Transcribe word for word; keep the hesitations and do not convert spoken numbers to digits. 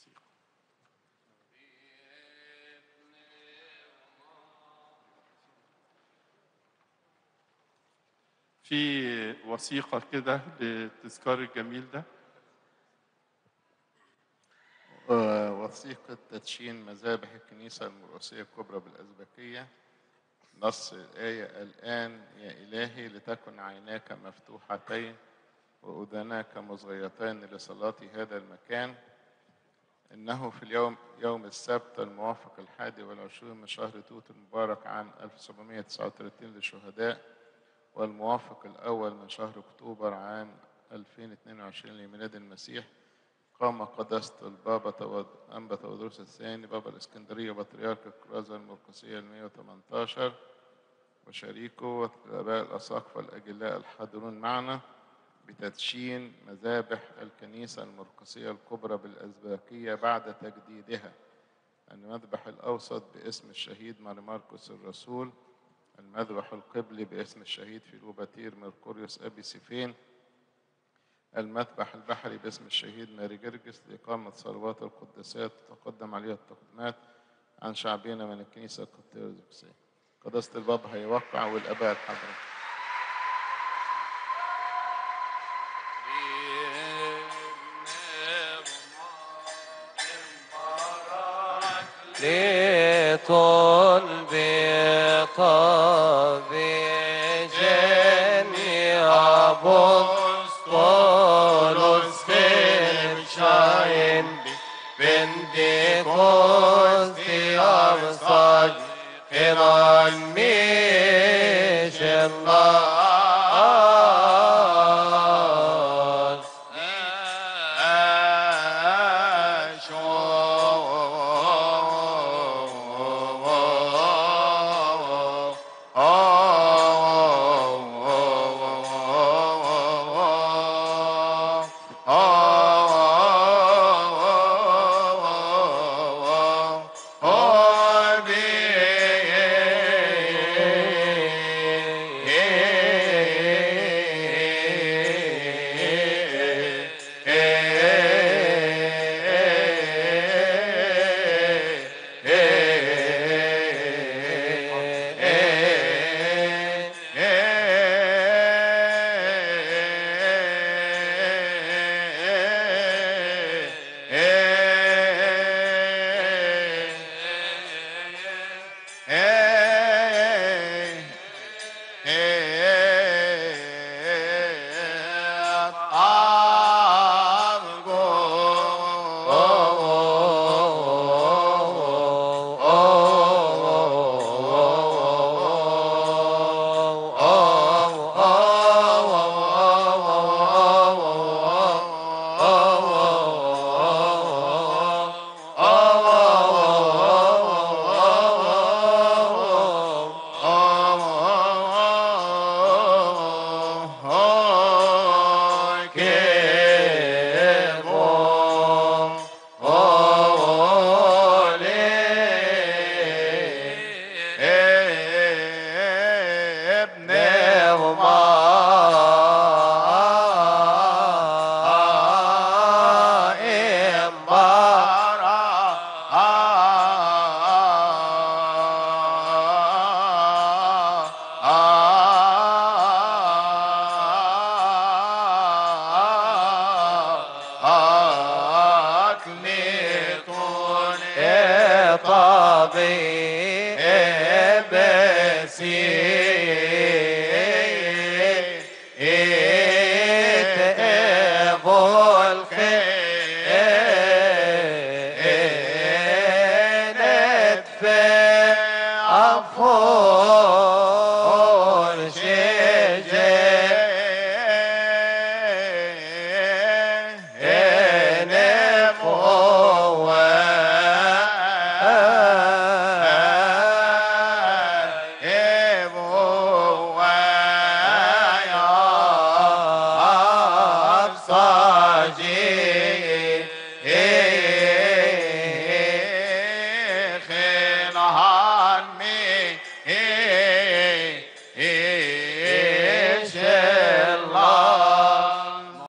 الوثيقة. في وثيقة كده للتذكار الجميل ده. وثيقة تدشين مذابح الكنيسة المرقسية الكبرى بالأزبكية. نص الآية: الآن يا إلهي لتكن عيناك مفتوحتين وأذناك مصغيتين لصلاة هذا المكان. إنه في اليوم يوم السبت الموافق الحادي والعشرين من شهر توت المبارك عام ألف وسبعمائة وتسعة وثلاثين للشهداء، والموافق الأول من شهر أكتوبر عام ألفين واثنين وعشرين لميلاد المسيح، قام قداسة البابا أنبا تودروس الثاني بابا الإسكندرية بطريرك الكرازة المرقسية المئة وثمانية عشر وشريكه والآباء الأساقفة الأجلاء الحاضرون معنا بتدشين مذابح الكنيسة المرقسية الكبرى بالأزبكية بعد تجديدها. المذبح الأوسط باسم الشهيد ماري ماركوس الرسول، المذبح القبلي باسم الشهيد فيلوباتير ميركوريوس أبي سيفين، المذبح البحري باسم الشهيد ماري جرجس لإقامة صلوات القداسات تقدم عليها التقديمات عن شعبنا من الكنيسة الأرثوذكسية. قداسة البابا هيوقع والآباء الحاضرين. لطلب طب جميع أبسطولوس فرشاين بنتيكوستي أمصاج خنان ميش الله